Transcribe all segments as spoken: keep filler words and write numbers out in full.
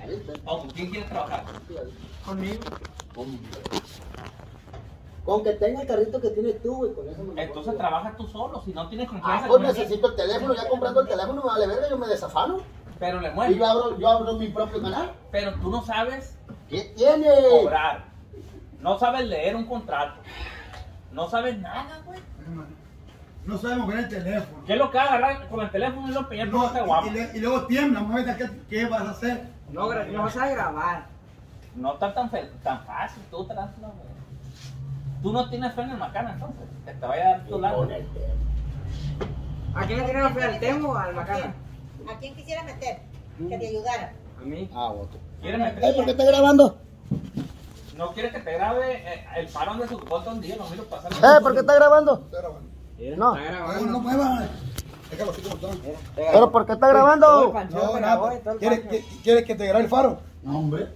¿O con quién quieres trabajar? Conmigo. Con... Con que tenga el carrito que tienes tú, güey, con eso me lo Entonces puedo trabaja tú solo, si no tienes Ah, confianza. pues con él. necesito el teléfono, ya comprando el teléfono me vale verga, yo me desafano. Pero le Y mueves. yo abro, yo abro mi propio canal. Pero tú no sabes ¿Qué tiene? cobrar. No sabes leer un contrato. No sabes nada, güey. No sabemos ver el teléfono. ¿Qué es lo que va a agarrar con el teléfono y lo empeñar por No, este guapo? y, y le- y luego tiembla, muévete, ¿qué, ¿qué vas a hacer? No, gra- no vas a grabar. No está tan, fe- tan fácil, tú tranquilo, güey. Tú no tienes fe en el Macana, entonces. Que te vaya a dar tu lado. ¿A quién le tiraron fe, al Temo o al Macana? ¿A quién quisiera meter? Que te ayudara. A mí. Ah, voto. ¿Quieres Eh, meter? ¿por qué está grabando? No quiere que te grabe eh, el parón de su botón un día, lo miro pasar. Eh, ¿por qué está grabando? Está grabando. Mira, No. está No, grabando. no muevas. Déjalo así como está. Mira, está ¿Pero grabando. por qué está Todo el grabando? panchón No, que grabó nada. y todo el ¿Quieres, pancho. que- ¿Quieres que te grabe el faro? No, hombre.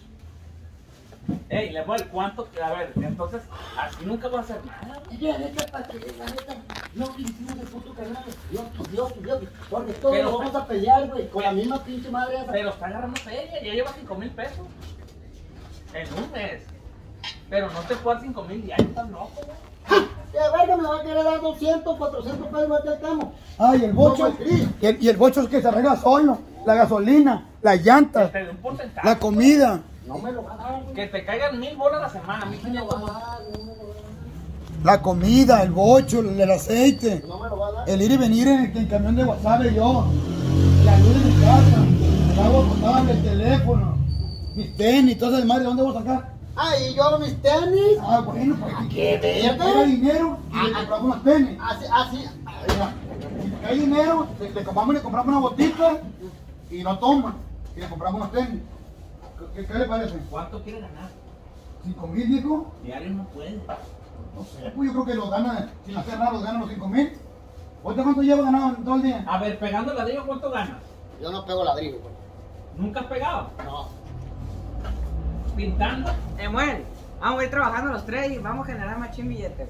Ey, le voy a cuánto. A ver, entonces, así nunca va a hacer nada, güey. Y la neta, para que la neta, no que hicimos el puto canal. Dios, Dios, Dios, porque todos Pero- nos vamos a pelear, güey, con la misma pinche madre esa. Pero está agarrando feria, ya lleva cinco mil pesos. En un mes. Pero no te puedo dar cinco mil diarios, estás loco, güey. De verga me va a querer dar doscientos, cuatrocientos pesos más del camo. Ay, el bocho. No, pues, Y el, y el bocho es que se arregla solo. La gasolina, las Que llantas, te dé un porcentaje. la comida, No me lo va a dar, güey. Que te caigan mil bolas a la semana, mil No me lo quinientos va a bolas. dar, no me lo va a dar. la comida, el bocho, el, el aceite, No me lo va a dar. el ir y venir en el, en el camión de WhatsApp yo, la luz de mi casa, el agua potable, el teléfono, mis tenis, todo ese madre, ¿dónde voy a sacar? Ah, y yo mis tenis. Ah, bueno, pues ¿Qué verga? era dinero y le Ah, compramos unos tenis. Así, así. Mira, si hay dinero, le, le compramos, le compramos una botita y no toma. Y le compramos unos tenis. ¿Qué, qué le parece? ¿Cuánto quiere ganar? ¿Cinco mil, viejo? Diario no puede. No sé, pues yo creo que los gana, sin hacer nada, los gana los cinco mil. ¿Usted cuánto lleva ganado en todo el día? A ver, pegando el ladrillo, ¿cuánto ganas? Yo no pego ladrillo, güey. ¿Nunca has pegado? No. ¿Pintando? Emuel, vamos a ir trabajando los tres y vamos a generar machín billete,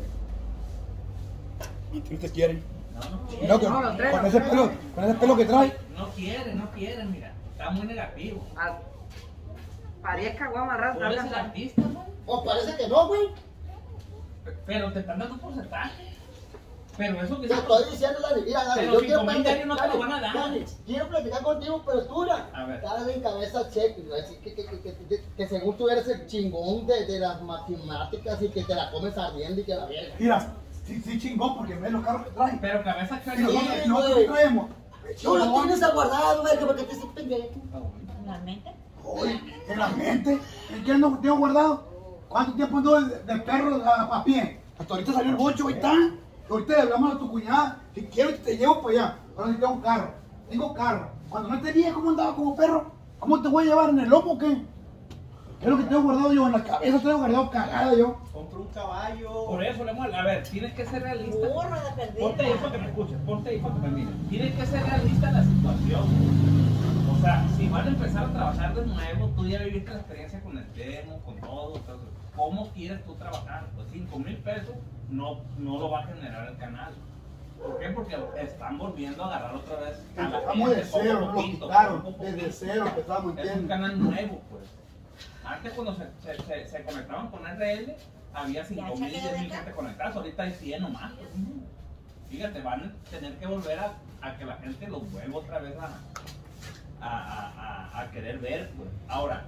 güey. ¿Qué usted quiere? No, no quiere. Mira, con, no, los tres, con los ese tres. pelo, con ese pelo que trae. No quiere, no quiere, mira. Está muy negativo. Ah, Parezca guama rato. Tú eres el artista, ¿no? O parece que no, güey. Pero te están dando un porcentaje. Pero eso que Te estoy diciendo, Dani, mira, Dani, Pero yo cinco quiero mil diarios no te Dani, lo van a dar. Dani, quiero platicar contigo, pero tú, la- A ver. dale en cabeza cheque, güey, así que, que, que, que, que, que según tú eres el chingón de, de las matemáticas y que te la comes ardiendo y que la verga. Mira, sí, sí chingón porque ve los carros que trae. Pero cabeza Y que nosotros, Sí, y nosotros güey. ¿qué traemos? Tú lo tienes aguardado, verga, porque te haces pendejo. ¿Realmente? Oye, en la mente, ¿en qué ando tengo guardado? ¿Cuánto tiempo ando del, del perro a, a pie? Hasta ahorita salió el bocho, ahí está. Ahorita le hablamos a tu cuñada, si quiero te llevo para allá. Ahora sí tengo carro, tengo carro. Cuando no tenía, ¿cómo andaba como perro? ¿Cómo te voy a llevar en el lomo o qué? ¿Qué es lo que tengo guardado yo? En la cabeza tengo guardado cagada yo. Compró un caballo. Por eso, Lemuel, a ver, tienes que ser realista. Burro de perder. Ponte ahí para que me escuches, ponte ahí para que me mires. Tienes que ser realista en la situación. O sea, si van a empezar a trabajar de nuevo, tú ya viviste la experiencia con el demo, con todo, todo. ¿Cómo quieres tú trabajar? Pues cinco mil pesos no, no lo va a generar el canal. ¿Por qué? Porque están volviendo a agarrar otra vez a la Empezamos de gente, poco cero, a lo poquito, quitaron. poco a Desde poquito. cero empezamos, Es un ¿entiendes? canal nuevo, pues. Antes cuando se, se, se, se conectaban con R L, había cinco mil, diez mil gente conectadas, ahorita hay cien nomás. Pues. Fíjate, van a tener que volver a, a que la gente los vuelva otra vez a, a, a, a, a querer ver, pues. Ahora,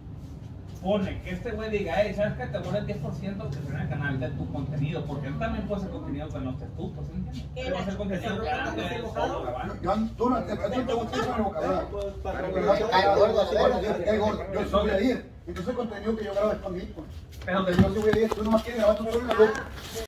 pone que este güey diga, hey, ¿sabes qué? Te vuelve el diez por ciento que se ve en el canal de tu contenido, porque él también puede hacer contenido que no estés tú, pues, ¿entiendes? Él va a hacer contenido grande, él solo grabando. Yo, yo, tú no, te, tú te gusta eso en el vocabulario. Pues, para Pero que que no te Cae gordo, sí, ¿verdad? porque cae gordo. Yo sí voy a ir. Entonces el contenido que yo grabo es para mí, pues. Pero Porque yo sí voy a ir, tú nomás quieres grabar tu solo en la boca.